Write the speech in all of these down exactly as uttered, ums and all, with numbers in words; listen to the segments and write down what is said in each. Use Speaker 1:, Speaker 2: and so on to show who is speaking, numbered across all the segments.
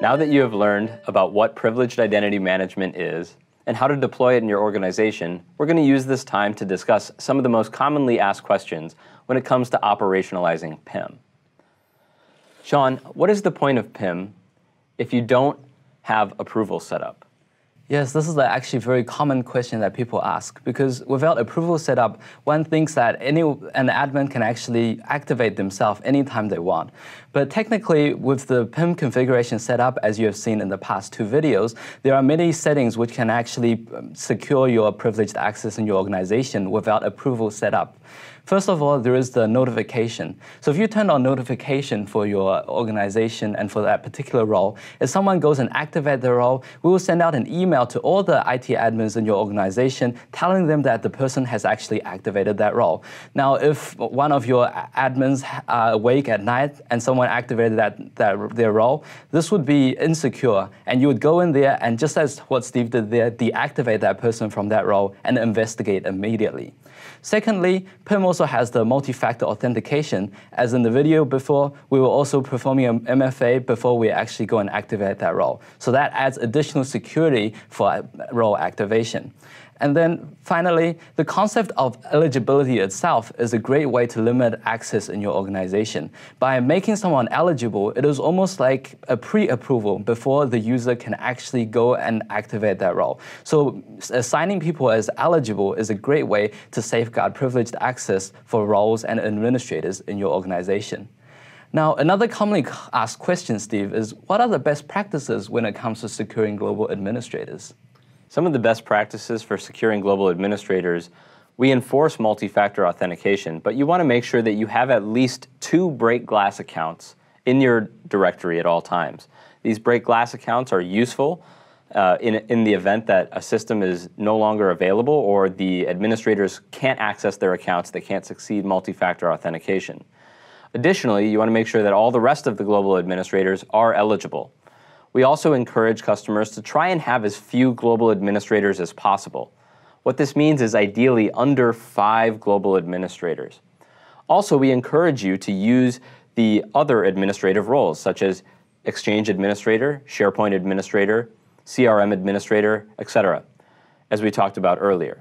Speaker 1: Now that you have learned about what privileged identity management is and how to deploy it in your organization, we're going to use this time to discuss some of the most commonly asked questions when it comes to operationalizing P I M. Sean, what is the point of P I M if you don't have approval set up?
Speaker 2: Yes, this is actually a very common question that people ask, because without approval set up, one thinks that any an admin can actually activate themselves anytime they want. But technically, with the P I M configuration set up, as you have seen in the past two videos, there are many settings which can actually secure your privileged access in your organization without approval set up. First of all, there is the notification. So if you turn on notification for your organization and for that particular role, if someone goes and activates the role, we will send out an email to all the I T admins in your organization telling them that the person has actually activated that role. Now, if one of your admins are awake at night and someone activated that, that their role, this would be insecure, and you would go in there and, just as what Steve did there, deactivate that person from that role and investigate immediately. Secondly, P I M also has the multi-factor authentication. As in the video before, we were also performing an M F A before we actually go and activate that role. So that adds additional security for role activation. And then finally, the concept of eligibility itself is a great way to limit access in your organization. By making someone eligible, it is almost like a pre-approval before the user can actually go and activate that role. So assigning people as eligible is a great way to safeguard privileged access for roles and administrators in your organization. Now, another commonly asked question, Steve, is what are the best practices when it comes to securing global administrators?
Speaker 1: Some of the best practices for securing global administrators, we enforce multi-factor authentication, but you want to make sure that you have at least two break glass accounts in your directory at all times. These break glass accounts are useful uh, in, in the event that a system is no longer available or the administrators can't access their accounts, they can't succeed multi-factor authentication. Additionally, you want to make sure that all the rest of the global administrators are eligible. We also encourage customers to try and have as few global administrators as possible. What this means is ideally under five global administrators. Also, we encourage you to use the other administrative roles, such as Exchange Administrator, SharePoint Administrator, C R M Administrator, et cetera, as we talked about earlier.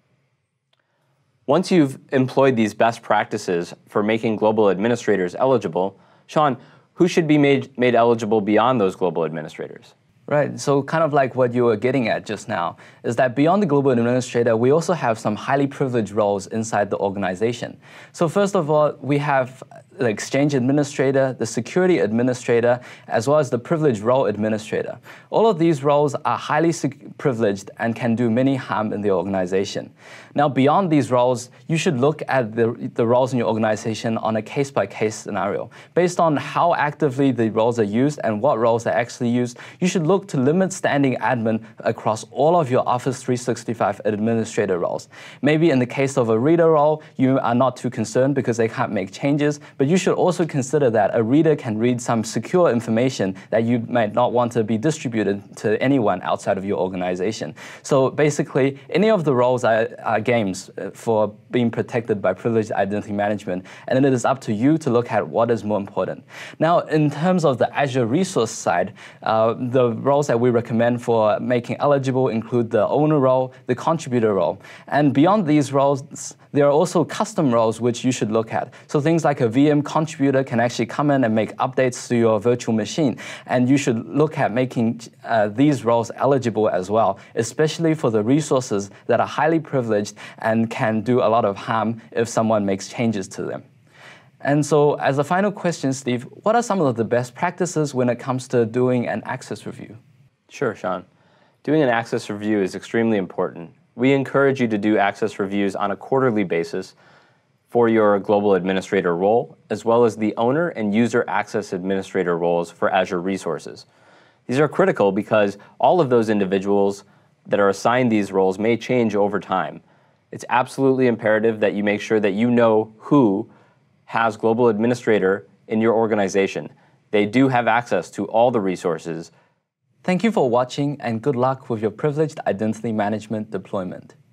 Speaker 1: Once you've employed these best practices for making global administrators eligible, Sean, who should be made, made eligible beyond those global administrators?
Speaker 2: Right, so kind of like what you were getting at just now, is that beyond the global administrator, we also have some highly privileged roles inside the organization. So first of all, we have the Exchange Administrator, the Security Administrator, as well as the Privileged Role Administrator. All of these roles are highly privileged and can do many harm in the organization. Now, beyond these roles, you should look at the, the roles in your organization on a case-by-case scenario. Based on how actively the roles are used and what roles are actually used, you should look to limit standing admin across all of your Office three sixty-five administrator roles. Maybe in the case of a reader role, you are not too concerned because they can't make changes, but you should also consider that a reader can read some secure information that you might not want to be distributed to anyone outside of your organization. So basically, any of the roles are, are games for being protected by privileged identity management, and it is up to you to look at what is more important. Now, in terms of the Azure resource side, uh, the roles that we recommend for making eligible include the owner role, the contributor role. And beyond these roles, there are also custom roles which you should look at. So things like a V M contributor can actually come in and make updates to your virtual machine. And you should look at making uh, these roles eligible as well, especially for the resources that are highly privileged and can do a lot of harm if someone makes changes to them. And so as a final question, Steve, what are some of the best practices when it comes to doing an access review?
Speaker 1: Sure, Sean. Doing an access review is extremely important. We encourage you to do access reviews on a quarterly basis for your global administrator role, as well as the owner and user access administrator roles for Azure resources. These are critical because all of those individuals that are assigned these roles may change over time. It's absolutely imperative that you make sure that you know who has global administrator in your organization. They do have access to all the resources.
Speaker 2: Thank you for watching, and good luck with your privileged identity management deployment.